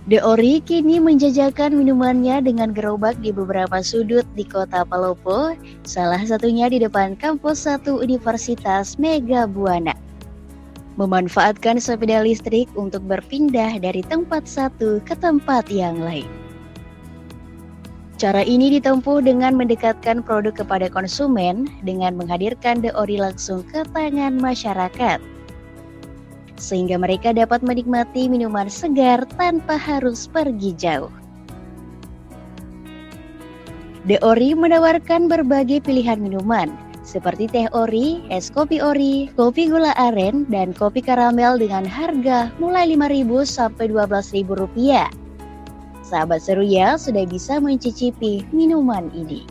The Ori kini menjajakan minumannya dengan gerobak di beberapa sudut di kota Palopo, salah satunya di depan kampus 1 Universitas Mega Buana. Memanfaatkan sepeda listrik untuk berpindah dari tempat satu ke tempat yang lain. Cara ini ditempuh dengan mendekatkan produk kepada konsumen dengan menghadirkan The Ori langsung ke tangan masyarakat, sehingga mereka dapat menikmati minuman segar tanpa harus pergi jauh. The Ori menawarkan berbagai pilihan minuman, seperti teh ori, es kopi ori, kopi gula aren, dan kopi karamel dengan harga mulai Rp5.000 sampai Rp12.000. Sahabat Seruya sudah bisa mencicipi minuman ini.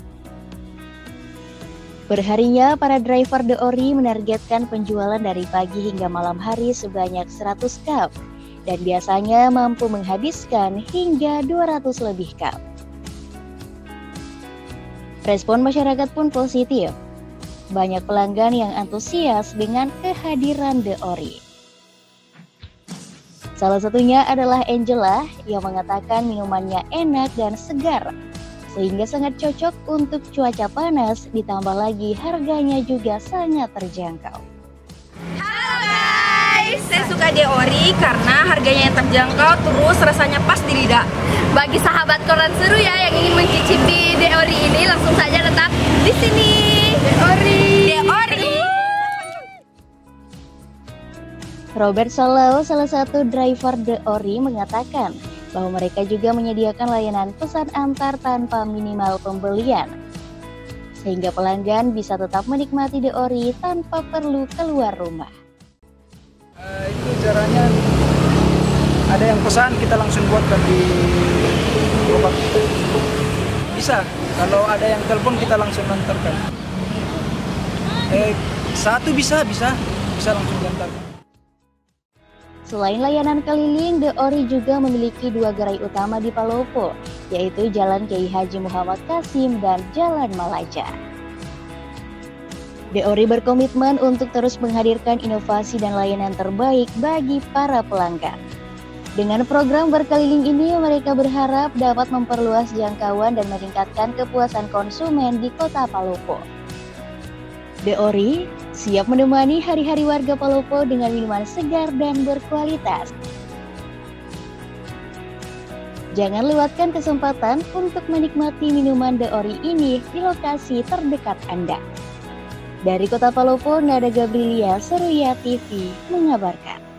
Perharinya, para driver The Ori menargetkan penjualan dari pagi hingga malam hari sebanyak 100 cup, dan biasanya mampu menghabiskan hingga 200 lebih cup. Respon masyarakat pun positif. Banyak pelanggan yang antusias dengan kehadiran The Ori. Salah satunya adalah Angela yang mengatakan minumannya enak dan segar, sehingga sangat cocok untuk cuaca panas, ditambah lagi harganya juga sangat terjangkau. Halo guys, saya suka The Ori karena harganya yang terjangkau, terus rasanya pas di lidah. Bagi sahabat koran seru ya yang ingin mencicipi The Ori ini, langsung saja tetap di sini. The Ori. The Ori. Robert Solao, salah satu driver The Ori, mengatakan bahwa mereka juga menyediakan layanan pesan antar tanpa minimal pembelian, sehingga pelanggan bisa tetap menikmati The Ori tanpa perlu keluar rumah. Itu caranya, ada yang pesan kita langsung buatkan di gerobak. Bisa, kalau ada yang telepon kita langsung antarkan. Satu bisa langsung diantarkan. Selain layanan keliling, The Ori juga memiliki 2 gerai utama di Palopo, yaitu Jalan Kiai Haji Muhammad Qasim dan Jalan Malaca. The Ori berkomitmen untuk terus menghadirkan inovasi dan layanan terbaik bagi para pelanggan. Dengan program berkeliling ini, mereka berharap dapat memperluas jangkauan dan meningkatkan kepuasan konsumen di kota Palopo. The Ori siap menemani hari-hari warga Palopo dengan minuman segar dan berkualitas. Jangan lewatkan kesempatan untuk menikmati minuman The Ori ini di lokasi terdekat Anda. Dari kota Palopo, Nada Gabrilia, Seruya TV mengabarkan.